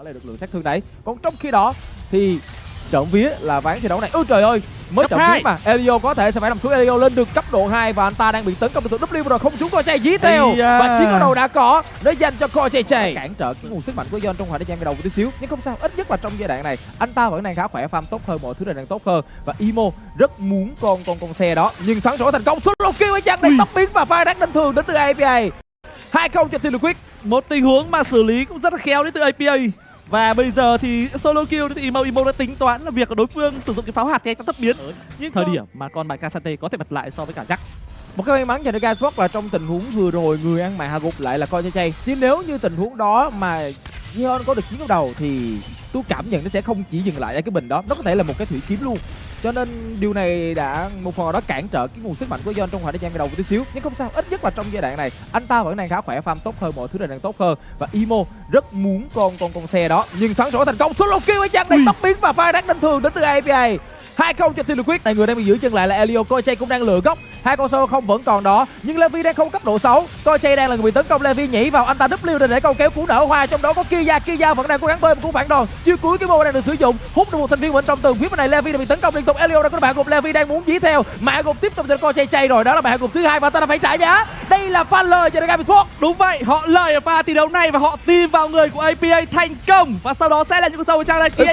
lại được lượng sát thương đấy. Còn trong khi đó thì trộm vía là ván thi đấu này, ôi trời ơi, mới trộm vía mà Elio có thể sẽ phải nằm xuống. Elio lên được cấp độ 2 và anh ta đang bị tấn công từ W rồi, không trúng coi chạy dí theo và chiến đấu đầu đã có để dành cho coi chạy cản trở cái nguồn sức mạnh của Yon trong khoảng thời gian đầu một tí xíu, nhưng không sao, ít nhất là trong giai đoạn này anh ta vẫn đang khá khỏe, farm tốt hơn, mọi thứ đang tốt hơn và Imo rất muốn con xe đó, nhưng xoắn rổ thành công. Solo kill với Giang đang tốc biến và pha đắt đánh thường đến từ APA. 2-0 cho Team Liquid. Một tình huống mà xử lý cũng rất là khéo đến từ APA. Và bây giờ thì solo kill thì Imo đã tính toán là việc của đối phương sử dụng cái pháo hạt thì anh ta tấp biến những thời điểm mà con bài K'Sante có thể bật lại so với cả Jack. Một cái may mắn cho Gasport là trong tình huống vừa rồi người ăn mày hạ gục lại là coi chay, chứ nếu như tình huống đó mà Yeon có được chiến đấu đầu thì tôi cảm nhận nó sẽ không chỉ dừng lại ở cái bình đó, nó có thể là một cái thủy kiếm luôn. Cho nên điều này đã một phần nào đó cản trở cái nguồn sức mạnh của Yeon trong khoảng thời gian đầu một tí xíu, nhưng không sao, ít nhất là trong giai đoạn này anh ta vẫn đang khá khỏe, farm tốt hơn, mọi thứ đang tốt hơn và Imo rất muốn con xe đó, nhưng xoắn rổ thành công. Solo kill với Giang đang tốc biến và pha đắt đánh thường đến từ APA. 2-0 cho Team Liquid. Này người đang bị giữ chân lại là Elio, Coi cũng đang lựa góc. Hai con solo không vẫn còn đó, nhưng Levi đang không cấp độ 6. Coi đang là người bị tấn công. Levi nhảy vào, anh ta W để câu kéo cú nở hoa, trong đó có Kia vẫn đang cố gắng bơi một cú phản đòn. Chiêu cuối cái mô đang được sử dụng, hút được một thành viên bên trong tường. Phía bên này Levi đang bị tấn công liên tục. Elio đang có bạn gục, Levi đang muốn dí theo, mà gục tiếp tục cho Coi rồi, đó là bạn gục thứ hai và ta đã phải trả giá. Đây là pha lời cho Gasport. Đúng vậy, họ lời ở pha thi đấu này và họ tìm vào người của APA thành công, và sau đó sẽ là những con sâu trang đây. Kia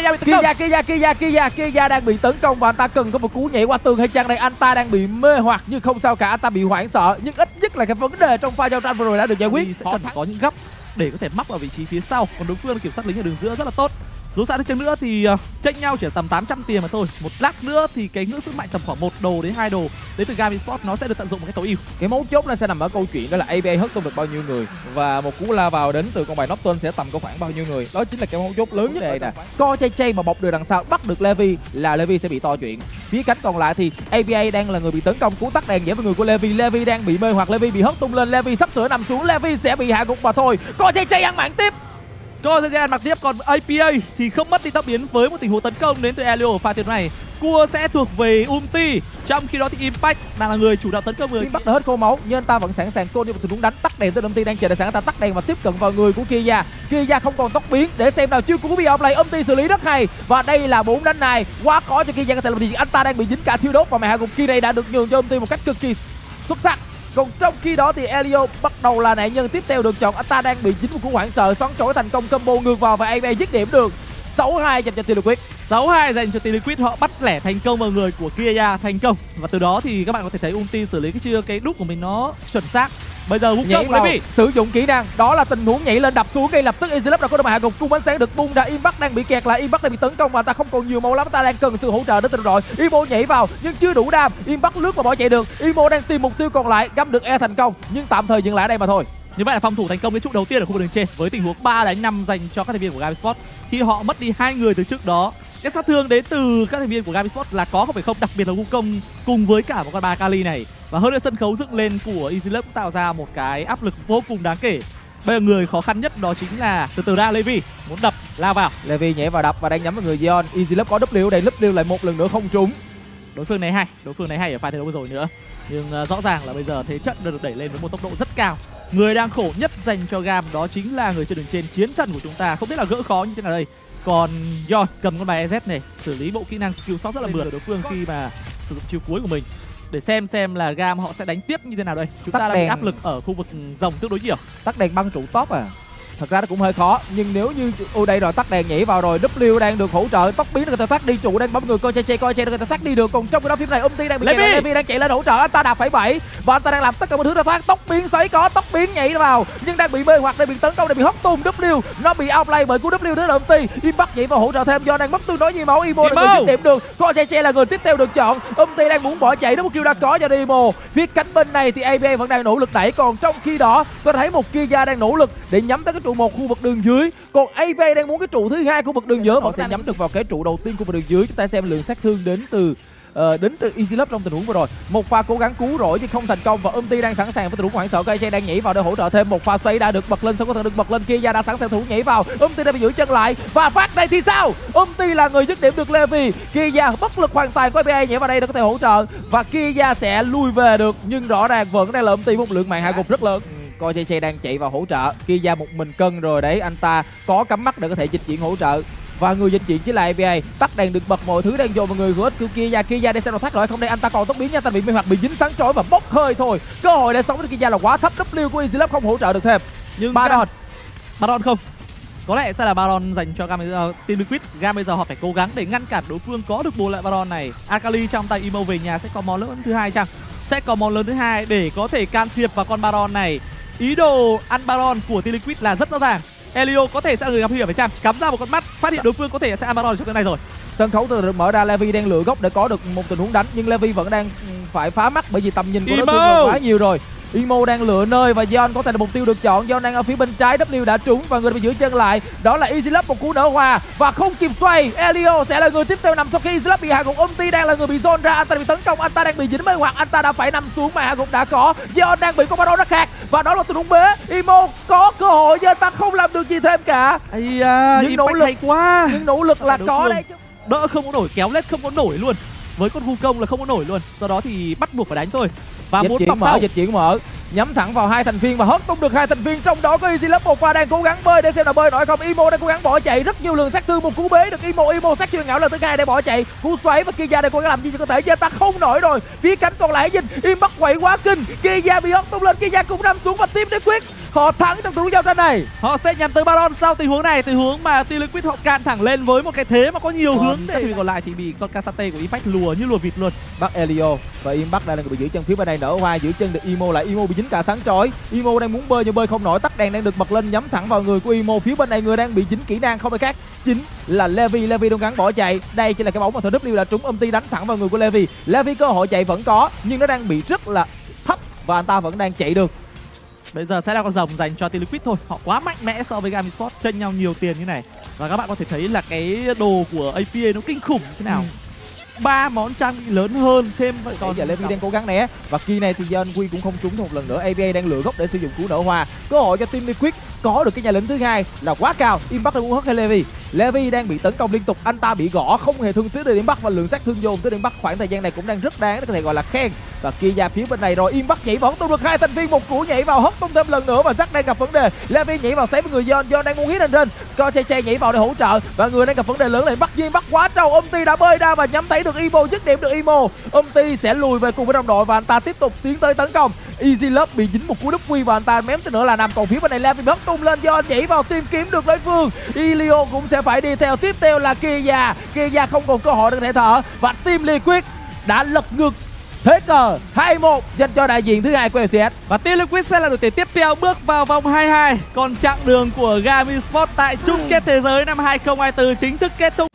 đang bị tấn công và anh ta cần có một cú nhảy qua tường hay chăng đây. Anh ta đang bị mê hoặc nhưng không sao cả, anh ta bị hoảng sợ, nhưng ít nhất là cái vấn đề trong pha giao tranh vừa rồi đã được giải quyết. Sẽ cần có những góc để có thể mắc vào vị trí phía sau, còn đối phương kiểm soát lính ở đường giữa rất là tốt. Dù sao đi chăng nữa thì chênh nhau chỉ tầm 800 tiền mà thôi. Một lát nữa thì cái ngưỡng sức mạnh tầm khoảng 1 đồ đến 2 đồ đến từ Gasport nó sẽ được tận dụng một cái tối ưu. Cái mấu chốt nó sẽ nằm ở câu chuyện đó là APA hất tung được bao nhiêu người và một cú la vào đến từ con bài Nocturne sẽ tầm có khoảng bao nhiêu người. Đó chính là cái mấu chốt lớn nhất đây nè. Coi mà bọc được đằng sau bắt được Levi là Levi sẽ bị to chuyện. Phía cánh còn lại thì APA đang là người bị tấn công, cú tắt đèn dễ vào người của Levi. Levi đang bị mê hoặc, Levi bị hất tung lên, Levi sắp sửa nằm xuống, Levi sẽ bị hạ gục mà thôi. Coi ăn mạng tiếp. Coi sẽ mặc tiếp, còn APA thì không mất đi tốc biến với một tình huống tấn công đến từ Elio ở pha tiền này. Cua sẽ thuộc về Ulti, trong khi đó thì Impact đang là người chủ động tấn công người. Impact đã hết khô máu nhưng anh ta vẫn sẵn sàng tôn cho một tình huống đánh. Tắt đèn từ Ulti đang chờ để sẵn, anh ta tắt đèn và tiếp cận vào người của Kia không còn tốc biến để xem nào chiêu cú bị outplay. Ulti xử lý rất hay và đây là 4 đánh này quá khó cho Kia có thể làm gì. Anh ta đang bị dính cả thiêu đốt và mẹ hạ gục. Kia này đã được nhường cho Ulti một cách cực kỳ xuất sắc. Còn trong khi đó thì Elio bắt đầu là nạn nhân tiếp theo được chọn, anh ta đang bị dính một cú hoảng sợ, xoắn trổi thành công combo ngược vào và APA dứt điểm được. 6-2 dành cho Team Liquid. 6-2 dành cho Team Liquid, họ bắt lẻ thành công vào người của Kia thành công. Và từ đó thì các bạn có thể thấy Ulti xử lý cái đúc của mình nó chuẩn xác. Bây giờ hút công Levi sử dụng kỹ năng, đó là tình huống nhảy lên đập xuống ngay lập tức. EasyLab đã có được hạ gục, cung ánh sáng được bung ra. Impact đang bị kẹt lại, Impact đang bị tấn công và ta không còn nhiều máu lắm, ta đang cần sự hỗ trợ đến từ đội. Imo nhảy vào nhưng chưa đủ đam, Impact lướt và bỏ chạy được. Imo đang tìm mục tiêu còn lại, găm được E thành công nhưng tạm thời dừng lại ở đây mà thôi. Như vậy là phòng thủ thành công cái trụ đầu tiên ở khu vực đường trên với tình huống 3-5 dành cho các thành viên của Gasport. Khi họ mất đi 2 người từ trước đó, cái sát thương đến từ các thành viên của Gasport là có phải không, đặc biệt là Wukong cùng với cả một con ba Kali này. Và hơn nữa sân khấu dựng lên của EasyLab cũng tạo ra một cái áp lực vô cùng đáng kể. Bây giờ người khó khăn nhất đó chính là từ ra Levi muốn đập lao vào. Levi nhảy vào đập và đang nhắm vào người Yeon. EasyLab có W ở đây, W lại một lần nữa không trúng. Đối phương này hay ở pha thi đấu vừa rồi nữa. Nhưng rõ ràng là bây giờ thế trận được đẩy lên với một tốc độ rất cao. Người đang khổ nhất dành cho Gam đó chính là người trên đường trên, chiến thần của chúng ta. Không biết là gỡ khó như thế nào đây. Còn Yeon cầm con bài EZ này, xử lý bộ kỹ năng skill shot rất là mượt đối phương khi mà sử dụng chiêu cuối của mình. Để xem là Gam họ sẽ đánh tiếp như thế nào đây. Chúng ta đang bị áp lực ở khu vực rồng tương đối nhiều. Tắt đèn băng trụ top à. Thật ra nó cũng hơi khó, nhưng nếu như đây rồi tắt đèn nhảy vào rồi, W đang được hỗ trợ, tốc biến được người ta tắt đi, trụ đang bấm người Coi được người ta tắt đi được. Còn trong cái đó phim này Ulti đang bị kẹt, Levi đang chạy lên hỗ trợ, anh ta đạp phải 7 và anh ta đang làm tất cả mọi thứ ra thoát. Tốc biến xoáy có, tốc biến nhảy vào nhưng đang bị mê hoặc, đang bị tấn công, đang bị hất tung. W nó bị outplay bởi cú W đến Ulti. Impact nhảy vào hỗ trợ thêm do đang mất tương đối nhiều máu. Imo là người dứt điểm được, Coi là người tiếp theo được chọn. Ulti đang muốn bỏ chạy, nó một kill đã có cho Imo. Phía cánh bên này thì APA vẫn đang nỗ lực đẩy, còn trong khi đó tôi thấy một Kia đang nỗ lực để nhắm tới cái trụ một khu vực đường dưới, còn APA đang muốn cái trụ thứ hai khu vực đường giữa. Họ sẽ nhắm được vào cái trụ đầu tiên khu vực đường dưới. Chúng ta xem lượng sát thương đến từ EasyLab trong tình huống vừa rồi. Một pha cố gắng cứu rỗi nhưng không thành công và Ulti đang sẵn sàng với tình huống hoảng sợ. Kai đang nhảy vào để hỗ trợ thêm. Một pha xoay đã được bật lên, sao có thể được bật lên. Kia đã sẵn sàng thủ nhảy vào. Ulti đã bị giữ chân lại và phát đây thì sao? Ulti là người dứt điểm được Levi. Kia bất lực hoàn toàn của APA nhảy vào đây để có thể hỗ trợ và Kia sẽ lui về được, nhưng rõ ràng vẫn đang là Ulti một lượng mạng hạ gục rất lớn. Coi JJ đang chạy vào hỗ trợ. Kia một mình cân rồi đấy, anh ta có cắm mắt để có thể dịch chuyển hỗ trợ. Và người dịch chuyển chính là APA. Tắt đèn được bật, mọi thứ đang dồn vào người của ít Kia để xem nó thoát khỏi không đây. Anh ta còn tốc biến nha, anh ta bị mê hoặc, bị dính sáng chói và bốc hơi thôi. Cơ hội để sống cho Kia là quá thấp. W của EasyLab không hỗ trợ được thêm. Nhưng Baron không. Có lẽ sẽ là Baron dành cho Gam. Team Liquid. Gam bây giờ họ phải cố gắng để ngăn cản đối phương có được bù lại Baron này. Akali trong tay Imo về nhà sẽ có món lớn thứ hai chăng? Sẽ có món lớn thứ hai để có thể can thiệp vào con Baron này. Ý đồ ăn Baron của Team Liquid là rất rõ ràng. Elio có thể sẽ là người gặp hiểm phải chăng? Cắm ra một con mắt, phát hiện đối phương có thể sẽ ăn Baron trong cái này rồi. Sân khấu từ được mở ra, Levi đang lựa góc để có được một tình huống đánh, nhưng Levi vẫn đang phải phá mắt bởi vì tầm nhìn của đối phương quá nhiều rồi. Imo đang lựa nơi và John có thể là mục tiêu được chọn. John đang ở phía bên trái, W đã trúng và người bị giữ chân lại đó là EasyLab, một cú nở hòa và không kịp xoay. Elio sẽ là người tiếp theo nằm sau khi EasyLab bị hạ gục. Umti đang là người bị zone ra, anh ta bị tấn công, anh ta đang bị dính mê hoặc, anh ta đã phải nằm xuống mà hạ gục đã có. John đang bị con Baron nó khạc và đó là tình huống bế. Imo có cơ hội nhưng anh ta không làm được gì thêm cả. Nhưng nỗ lực hay quá. Nhưng nỗ lực là có đấy chứ. Đỡ không có nổi, kéo lết không có nổi luôn. Với con Hu Công là không có nổi luôn. Sau đó thì bắt buộc phải đánh thôi. Và dịch chuyển mở nhắm thẳng vào hai thành viên và hất tung được hai thành viên, trong đó có EasyLab một pha đang cố gắng bơi để xem là bơi nổi không. Imo đang cố gắng bỏ chạy, rất nhiều lượng sát thương, một cú bế được Imo sát chiêu ngạo lần thứ hai để bỏ chạy, cú xoáy và Kia đang cố gắng làm gì cho có thể, nhưng ta không nổi rồi. Phía cánh còn lại Dinh Im bắt quậy quá kinh, Kia bị hất tung lên, Kia cũng nằm xuống và Team Liquid họ thắng trong tình huống giao tranh này. Họ sẽ nhắm tới Baron sau tình huống này, tình huống mà Team Liquid họ can thẳng lên với một cái thế mà có nhiều hướng để thì còn lại thì bị con Kasate của Impact lùa như lùa vịt luôn. Bắt Elio và Impact đang là người bị giữ chân phía bên này, nở hoa giữ chân được Imo lại. Imo bị dính cả sáng chói, Imo đang muốn bơi nhưng bơi không nổi, tắt đèn đang được bật lên nhắm thẳng vào người của Imo. Phía bên này người đang bị dính kỹ năng không ai khác chính là Levi đang gắng bỏ chạy. Đây chỉ là cái bóng mà W đã trúng, Umti đánh thẳng vào người của Levi cơ hội chạy vẫn có nhưng nó đang bị rất là thấp và anh ta vẫn đang chạy được. Bây giờ sẽ là con rồng dành cho Team Liquid thôi. Họ quá mạnh mẽ so với Gam Esports, chênh nhau nhiều tiền như này. Và các bạn có thể thấy là cái đồ của APA nó kinh khủng thế nào. 3 món trang bị lớn hơn thêm vậy. Còn giờ Levi đang cố gắng né và khi này thì John Quy cũng không trúng một lần nữa. APA đang lựa góc để sử dụng cú nở hoa, cơ hội cho Team Liquid có được cái nhà lính thứ hai là quá cao. Impact đang muốn hất hay Levi đang bị tấn công liên tục, anh ta bị gõ không hề thương tiếc tới điểm bắt và lượng sát thương dồn tới điểm bắt khoảng thời gian này cũng đang rất đáng để có thể gọi là khen. Và Kia phía bên này rồi, Impact nhảy vẫn tung được hai thành viên, một cú nhảy vào hất tung thêm lần nữa và Zack đang gặp vấn đề. Levi nhảy vào xé với người John đang muốn hit lên trên, coi Che nhảy vào để hỗ trợ và người đang gặp vấn đề lớn là bắt quá trâu. Umti đã bơi ra và nhắm thấy được Imo, dứt điểm được Imo. Umti sẽ lùi về cùng với đồng đội và anh ta tiếp tục tiến tới tấn công. EasyLab bị dính một cú đúp quy và anh ta mém tới nữa là nằm. Còn phía bên này Levi hất tung lên, John nhảy vào tìm kiếm được đối phương. Elio cũng sẽ phải đi theo, tiếp theo là Kia không còn cơ hội để có thể thở và Team Liquid đã lật ngược thế cờ 2-1 dành cho đại diện thứ hai của LCS. Và Team Liquid sẽ là đội tuyển tiếp theo bước vào vòng 22. Còn chặng đường của Gam Esports tại chung kết thế giới năm 2024 chính thức kết thúc.